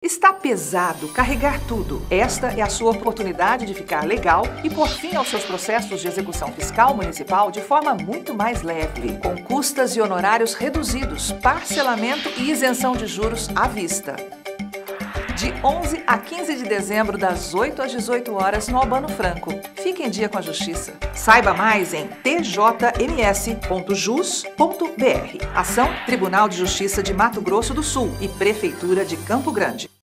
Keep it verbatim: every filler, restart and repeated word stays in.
Está pesado carregar tudo. Esta é a sua oportunidade de ficar legal e pôr fim aos seus processos de execução fiscal municipal de forma muito mais leve, com custas e honorários reduzidos, parcelamento e isenção de juros à vista. De onze a quinze de dezembro, das oito às dezoito horas, no Albano Franco. Fique em dia com a Justiça. Saiba mais em t j m s ponto jus ponto b r. Ação Tribunal de Justiça de Mato Grosso do Sul e Prefeitura de Campo Grande.